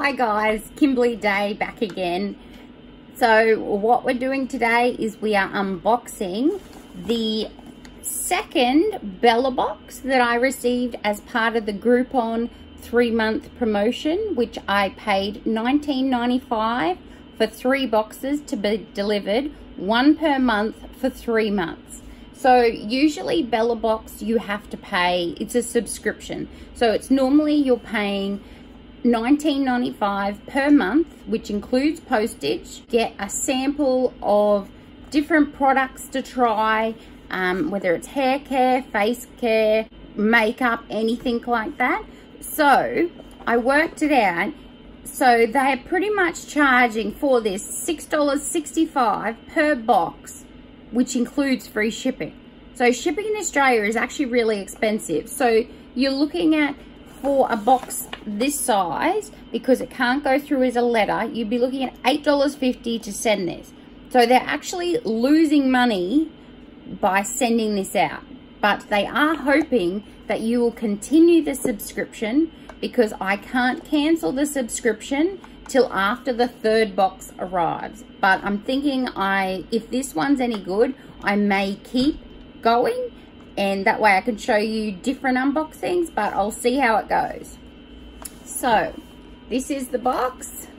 Hi guys, Kimberly Day back again. So what we're doing today is we are unboxing the second Bella box that I received as part of the Groupon 3-month promotion, which I paid $19.95 for 3 boxes to be delivered, 1 per month for 3 months. So usually Bella box you have to pay, it's a subscription. So it's normally you're paying $19.95 per month, which includes postage. Get a sample of different products to try, whether it's hair care, face care, makeup, anything like that. So I worked it out. So they're pretty much charging for this $6.65 per box, which includes free shipping. So shipping in Australia is actually really expensive. So you're looking at, for a box this size, because it can't go through as a letter, you'd be looking at $8.50 to send this. So they're actually losing money by sending this out, but they are hoping that you will continue the subscription, because I can't cancel the subscription till after the 3rd box arrives. But I'm thinking if this one's any good, I may keep going, and that way I can show you different unboxings, but I'll see how it goes. So this is the box.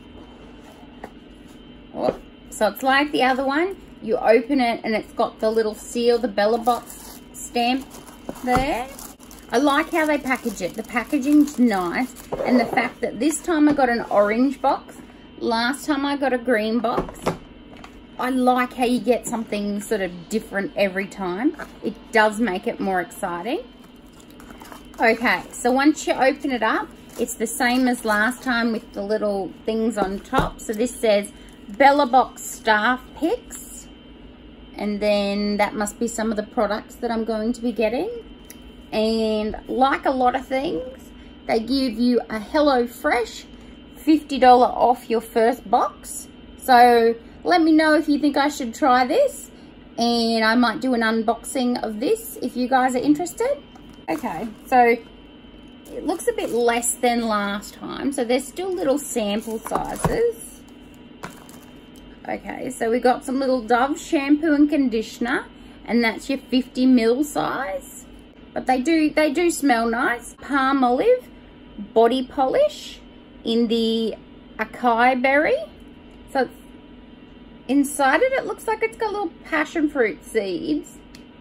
Oh, so it's like the other one. You open it and it's got the little seal, the Bella box stamp there. I like how they package it. The packaging's nice, and the fact that this time I got an orange box, last time I got a green box. I like how you get something sort of different every time. It does make it more exciting. Okay, so once you open it up, it's the same as last time with the little things on top. So this says Bella box staff picks, and then that must be some of the products that I'm going to be getting. And like a lot of things, they give you a HelloFresh $50 off your first box. So let me know if you think I should try this, and I might do an unboxing of this if you guys are interested. Okay, so it looks a bit less than last time, so there's still little sample sizes. Okay, so we got some little Dove shampoo and conditioner, and that's your 50 ml size. But they do smell nice. Palmolive body polish in the acai berry. So inside it looks like it's got little passion fruit seeds.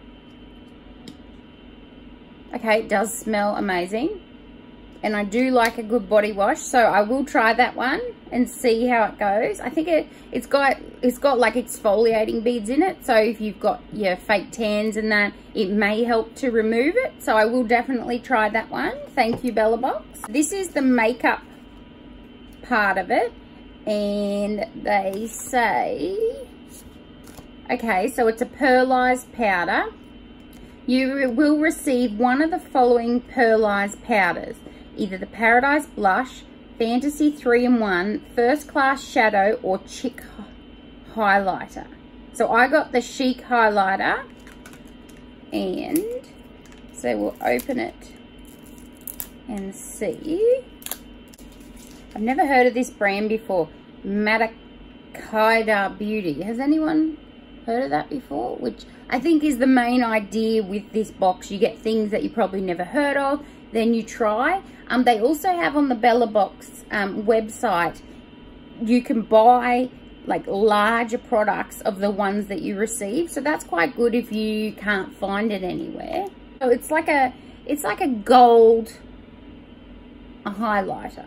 Okay, it does smell amazing. And I do like a good body wash, so I will try that one and see how it goes. I think it's got like exfoliating beads in it, so if you've got your fake tans and that, it may help to remove it. So I will definitely try that one. Thank you, Bella box. This is the makeup part of it, and they say, okay, so it's a pearlized powder. You will receive one of the following pearlized powders: either the Paradise Blush, Fantasy 3-in-1, First Class Shadow, or Chic Highlighter. So I got the Chic Highlighter, and so we'll open it and see. I've never heard of this brand before, Matakaida Beauty. Has anyone heard of that before? Which I think is the main idea with this box. You get things that you probably never heard of, then you try. They also have on the Bella box website, you can buy like larger products of the ones that you receive. So that's quite good if you can't find it anywhere. So it's like a gold highlighter.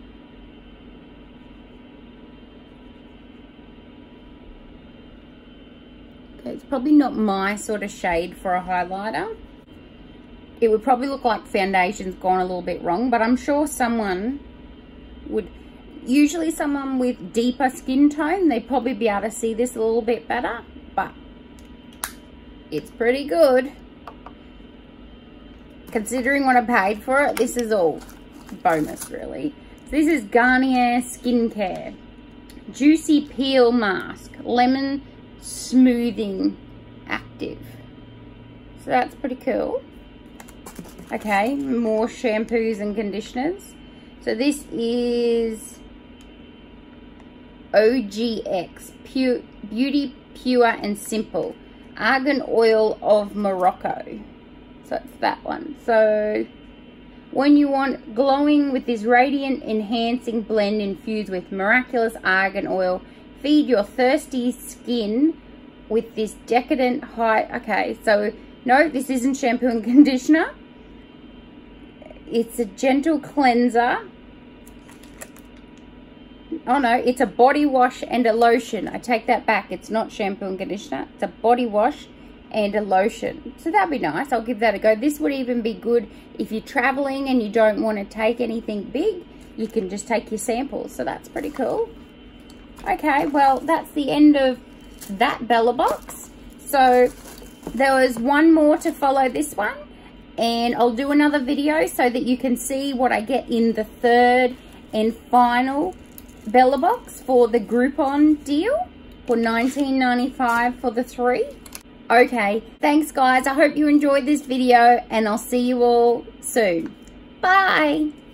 Okay, it's probably not my sort of shade for a highlighter. It would probably look like foundation's gone a little bit wrong, but I'm sure someone would, usually someone with deeper skin tone, they'd probably be able to see this a little bit better, but it's pretty good. Considering what I paid for it, this is all bonus really. So this is Garnier Skincare Juicy Peel Mask, Lemon Smoothing Active. So that's pretty cool. Okay, more shampoos and conditioners. So So this is OGX, Beauty Pure and Simple, Argan Oil of Morocco. So it's that one. So when you want glowing with this radiant enhancing blend infused with miraculous argan oil, feed your thirsty skin with this decadent high. Okay, so no, this isn't shampoo and conditioner. It's a gentle cleanser. Oh no, it's a body wash and a lotion. I take that back. It's not shampoo and conditioner. It's a body wash and a lotion. So that'd be nice. I'll give that a go. This would even be good if you're traveling and you don't want to take anything big. You can just take your samples. So that's pretty cool. Okay, well, that's the end of that Bella box. So there was one more to follow this one, and I'll do another video so that you can see what I get in the third and final Bella box for the Groupon deal for $19.95 for the 3. Okay, thanks guys. I hope you enjoyed this video, and I'll see you all soon. Bye.